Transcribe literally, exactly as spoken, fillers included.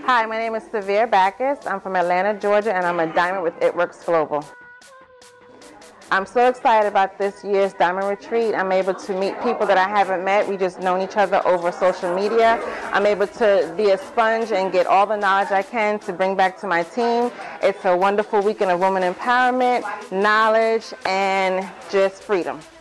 Hi, my name is Cevere Baccus. I'm from Atlanta, Georgia, and I'm a Diamond with It Works Global. I'm so excited about this year's Diamond Retreat. I'm able to meet people that I haven't met. We just known each other over social media. I'm able to be a sponge and get all the knowledge I can to bring back to my team. It's a wonderful weekend of women empowerment, knowledge, and just freedom.